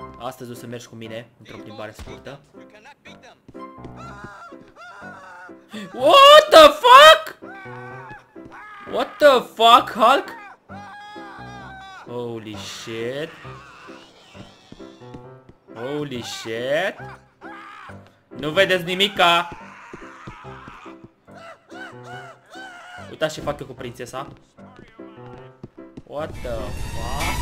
Astăzi o să mergi cu mine într-o plimbare scurtă. What the fuck? What the fuck, Hulk? Holy shit. Holy shit. Nu vedeți nimica. Uitați ce fac eu cu prințesa. What the fuck?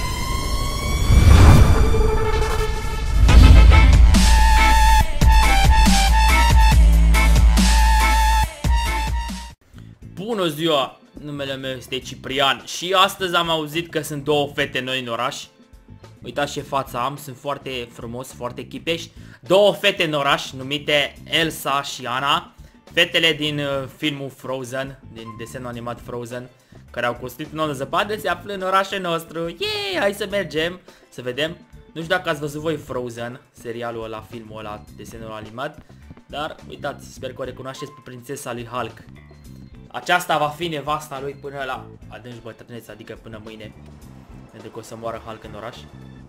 Bună ziua! Numele meu este Ciprian și astăzi am auzit că sunt două fete noi în oraș. Uitați ce față am, sunt foarte frumos, foarte chipești. Două fete în oraș numite Elsa și Anna. Fetele din filmul Frozen, din desenul animat Frozen, care au construit un om de zăpadă, se află în orașul nostru. Yeee, hai să mergem, să vedem. Nu știu dacă ați văzut voi Frozen, serialul ăla, filmul ăla, desenul animat. Dar uitați, sper că o recunoașteți pe prințesa lui Hulk. Aceasta va fi nevasta lui până la adânci bătrânețe, adică până mâine. Pentru că o să moară Hulk în oraș.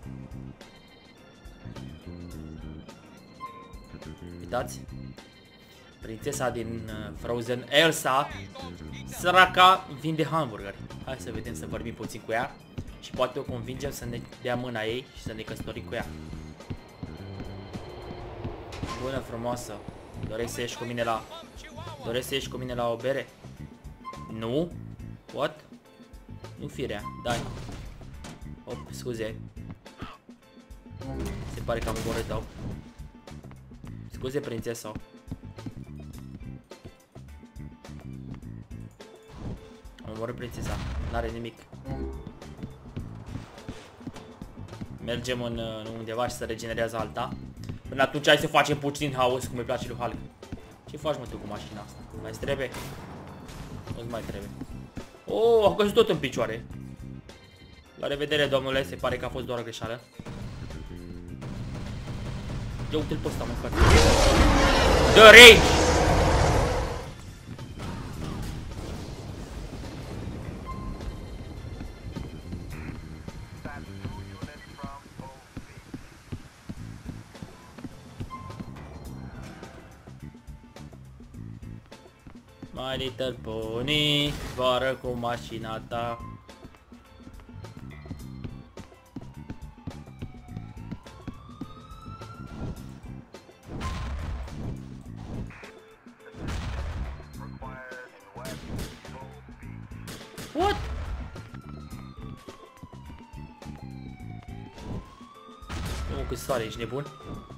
Uitați. Prințesa din Frozen, Elsa, săraca, vinde hamburgeri. Hai să vedem, să vorbim puțin cu ea. Și poate o convingem să ne dea mâna ei și să ne căsătorim cu ea. Bună frumoasă. Dorești să ieși cu mine la... Dorești să ieși cu mine la o bere? Nu? What? Nu firea, dai. Op, scuze. Se pare că am omorât-o. Scuze, prințesa. Am omorât prințesa, n-are nimic. Mergem în undeva și să regenerează alta. Până atunci hai să facem puțin haos, cum îi place lui Hulk. Ce faci, mă, tu, cu mașina asta? Mai-ți trebuie? Nu-ți mai trebuie. Oh, a căzut tot în picioare. La revedere, domnule, se pare că a fost doar o greșeală. Ia uite-l pe ăsta, mă, frate. The Rage! My Little Pony, zboară cu mașina ta. What? Nu, cât soare, ești nebun?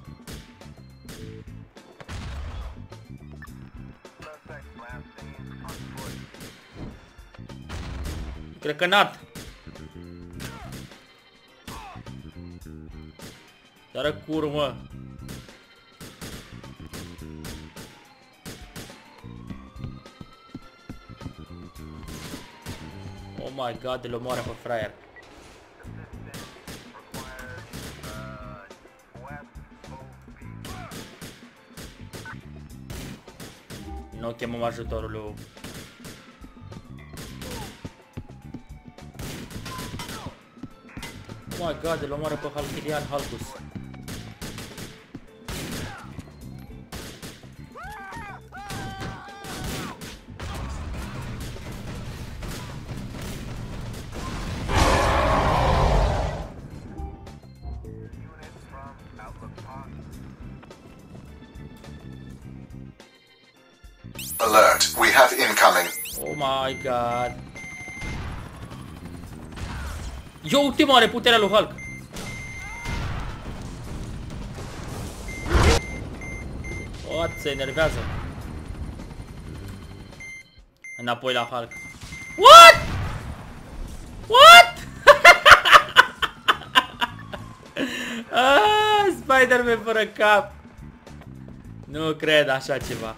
Crăcănat! Dară curmă! Oh my god, îl omoară pe fraier. Nu chemăm ajutorul lui. Oh my god, îl omoară pe Halkilian Halkus. Alert, we have incoming. Oh my god. Eu uite, mare puterea lui Hulk. What? Se enervează. Înapoi la Hulk. What? What? Spider-Man fără cap. Nu cred așa ceva.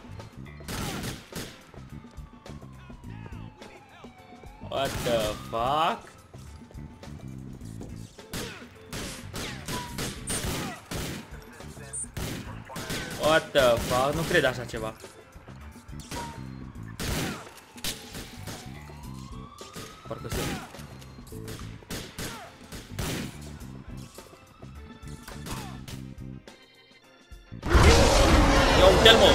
What the fuck? What the fuck? Nu cred așa ceva. Parcă se... uite-l, mă!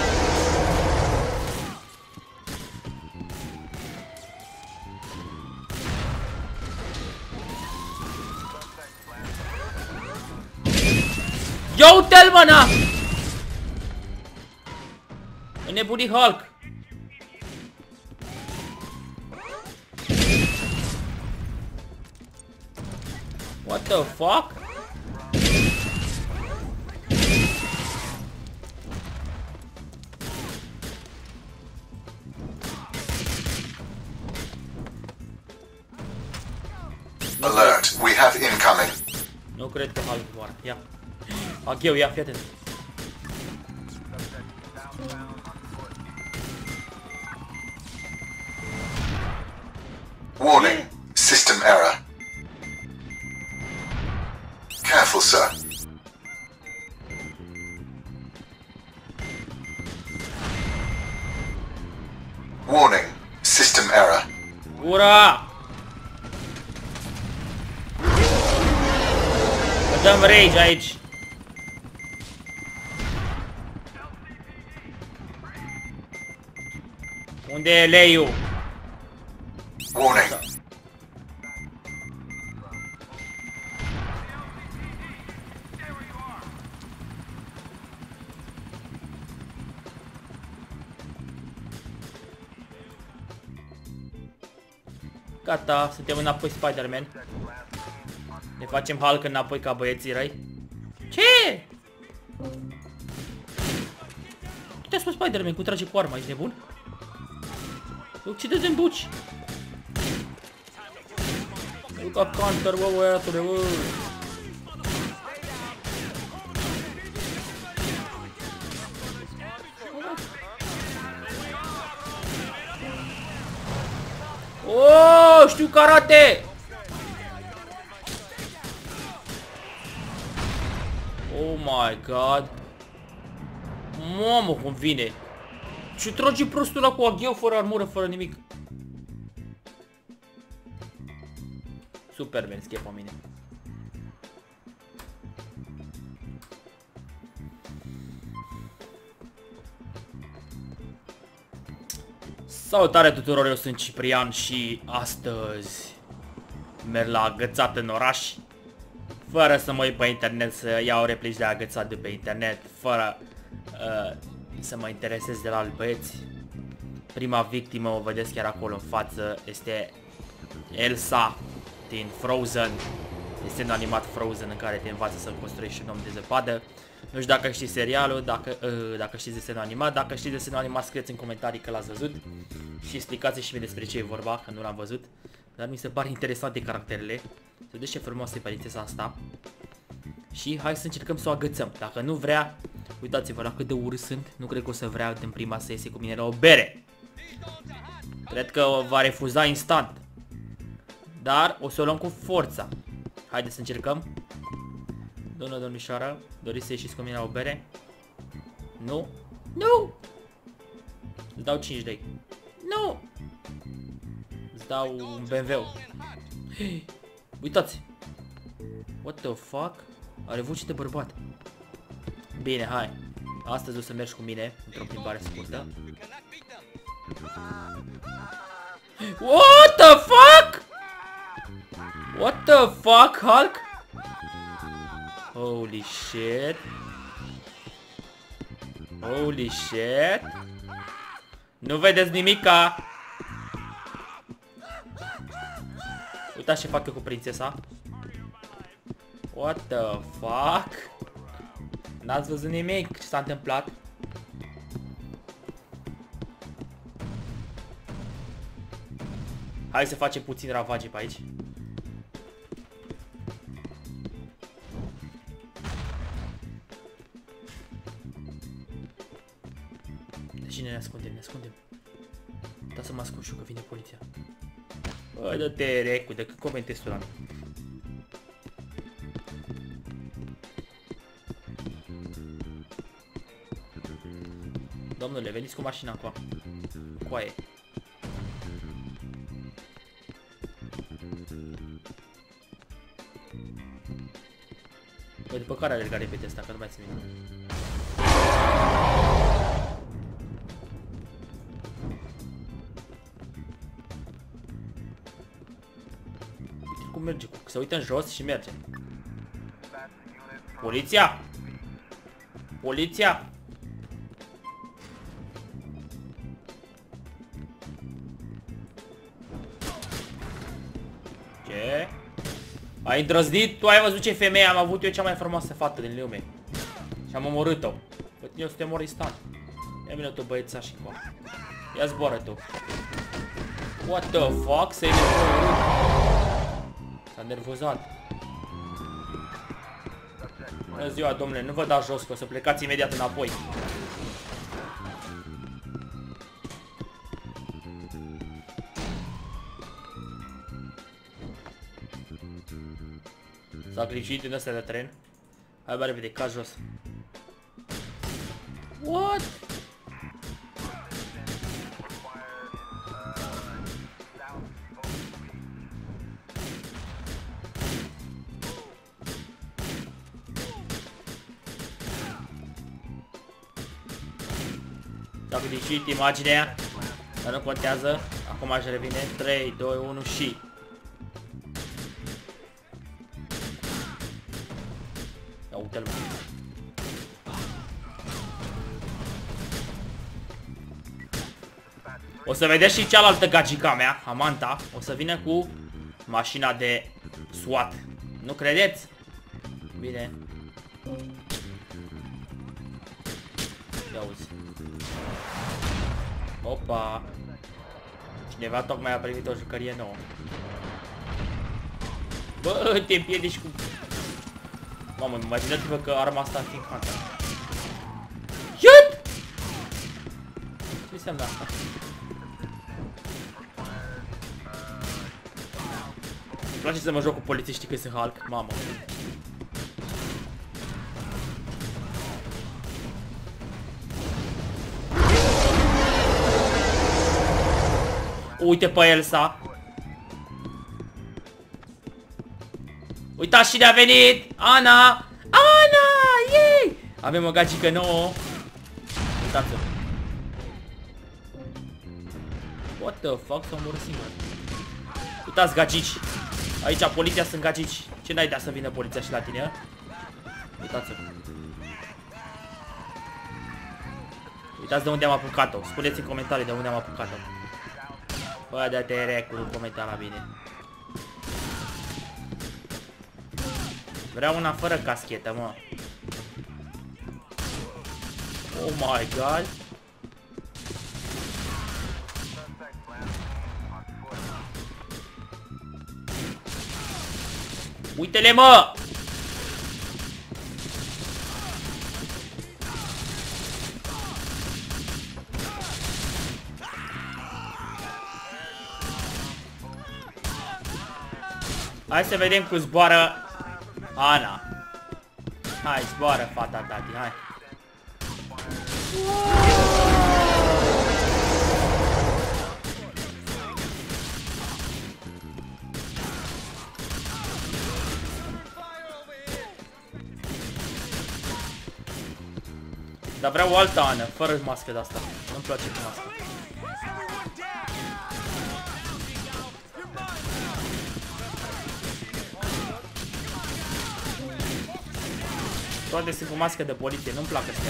Ia uite-l, mă, na! Înnebunit Hulk! What the fuck? Alert, we have incoming. Nu cred că Hulk moare. Ia. Agheu, ia, fii atent. Warning, system error. Careful, sir. Warning, system error. Ura! Că dăm rage aici. Unde e leiul? Warning. Gata, suntem înapoi Spider-Man. Ne facem Hulk înapoi ca băieții răi. Ce? Uite-ți pe Spider-Man cum trage cu arma, ești nebun? Ucide-te în buci. Nu ca counter, bă, băiatule, bă. Oh, știu karate! Oh my god. Mamă, cum vine. Ce trage prostul ăla cu agheu, fără armură, fără nimic. Superman schepă mine. Salutare tuturor, eu sunt Ciprian și astăzi merg la agățat în oraș. Fără să mă uit pe internet să iau replici de agățat de pe internet. Fără să mă interesez de la alți băieți. Prima victimă, o vedeți chiar acolo în față, este Elsa din Frozen. Este un animat Frozen în care te învață să construiești un om de zăpadă. Nu știu dacă știți serialul, dacă știți desenul animat. Dacă știți desenul animat, scrieți în comentarii că l-ați văzut. Și explicați și mie despre ce e vorba, că nu l-am văzut. Dar mi se pare interesante caracterele. Se vede ce frumoasă e părințesa asta. Și hai să încercăm să o agățăm. Dacă nu vrea, uitați-vă la cât de urât sunt. Nu cred că o să vrea din prima să iese cu mine la o bere. Cred că o va refuza instant. Dar o să o luăm cu forța. Haideți să încercăm. Doamnă, domnișoară, doriți să ieșiți cu mine la o bere? Nu? Nu! Îți dau 5 lei. Nu! Îți dau un BMW. Hey, uitați! What the fuck? Are voce de bărbat. Bine, hai. Astăzi o să mergi cu mine într-o plimbare scurtă. What the fuck? What the fuck, Hulk? Holy shit. Holy shit. Nu vedeți nimica. Uitați ce fac eu cu prințesa. What the fuck? N-ați văzut nimic. Ce s-a întâmplat? Hai să facem puțin ravage pe aici. Deci ne ascundem, ne ascundem. Da să mă ascund și eu că vine poliția. Bă, dă-te recu, de când comentezi tu la mine. Domnule, veniți cu mașina acum. Coaie. Bă, după care alerga repede asta, că nu mai țin minte. merge? Se uită în jos și merge. Poliția? Poliția? Ce? Ai îndrăznit? Tu ai văzut ce femeie am avut eu, cea mai frumoasă fată din lume. Și am omorât-o. Pe tine o să te mor instant. Ia vină tu băieța și cu. Ia zboară tu. What the fuck? S-a nervozat. Bună ziua, domnule, nu vă dați jos, că o să plecați imediat înapoi. S-a glitchuit din ăsta de tren. Hai mai repede, ca jos. What? S-a glitchuit imaginea, dar nu contează. Acum aș revine. 3, 2, 1 și... Ia uite-l. O să vedeți și cealaltă gagica mea, Amanta, o să vină cu mașina de SWAT. Nu credeți? Bine. Ia uzi. Opa. Cineva tocmai a primit o jucărie nouă. Bă, te împiedici cu... Mamă, imaginați-vă că arma asta ar fi încantată. Shit! Ce înseamnă asta? Îmi place să mă joc cu polițiștii când sunt Hulk, mamă. Uite pe Elsa. Uitați cine a venit! Ana! Ana! Yay! Avem o gagică nouă. Uitați-o. What the fuck? S-a omorât singur. Uitați gagici. Aici poliția sunt gagici. Ce n-ai de să vină poliția și la tine, a? Uitați-o. Uitați de unde am apucat-o. Spuneți în comentarii de unde am apucat-o. Bă, dă-te recul în comentarii la bine. Vreau una fără caschetă, mă. Oh my god. Uite-le, mă! Hai să vedem cum zboară Ana. Hai, zboară fata tati, hai. Dar vreau o altă Ana, fără mască de asta. Nu-mi place cu mască. Toate sunt cu mască de poliție, nu-mi plac astea.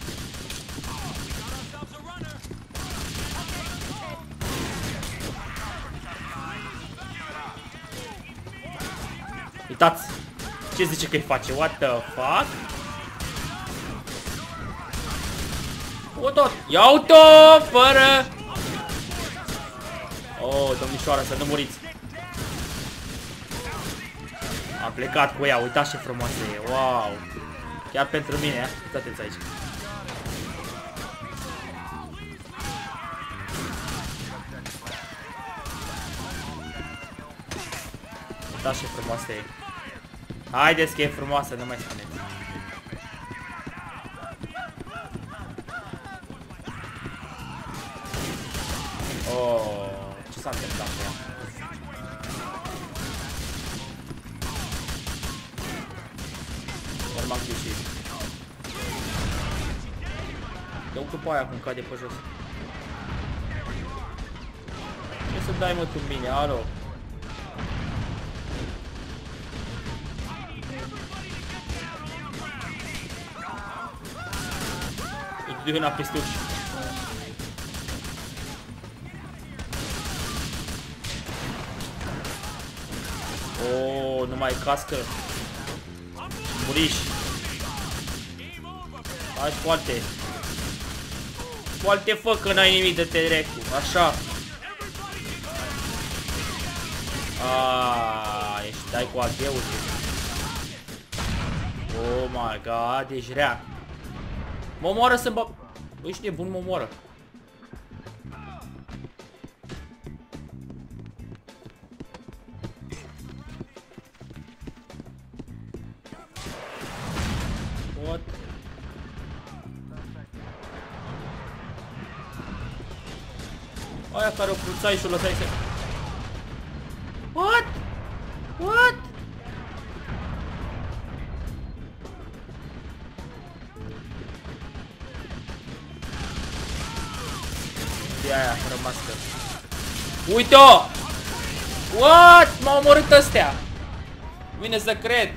Uitați! Ce zice că-i face? What the fuck? O tot! Ia-o-o! Fără! Oh, domnișoară, să nu muriți! Am plecat cu ea, uitați ce frumoasă e, wow! Chiar pentru mine, uitați-ți aici. Uitați ce frumoasă e. Haideți că e frumoasă, nu mai spuneți. Oh, ce s-a întâmplat cu ea? M-am greșit. Dă-o pe aia cum cade pe jos. Ce să dai, mă, tu mine? Alo. Du-i una peste uși. Oh, nu mai cască. Muriș. Hai foarte. Foarte fă că n-ai nimic de te recu. Așa. Ești dai cu agheul. Oh my god, ești rea. Mă omoară să-mi bag. Băi, ești nebun, mă omoară. What? Aia care o cruțai și o lăsai să... What? What? De aia, fără mască. Uite-o! What? M-au omorât ăstea! Vine să cred!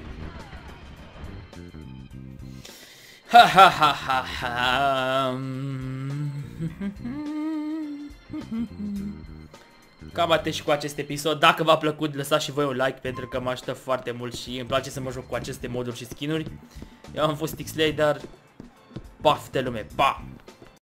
Ha ha ha ha ha. Cam atât și cu acest episod. Dacă v-a plăcut, lăsați și voi un like pentru că mă ajută foarte mult și îmi place să mă joc cu aceste moduri și skin-uri. Eu am fost Xlader. Paftă lume, pa!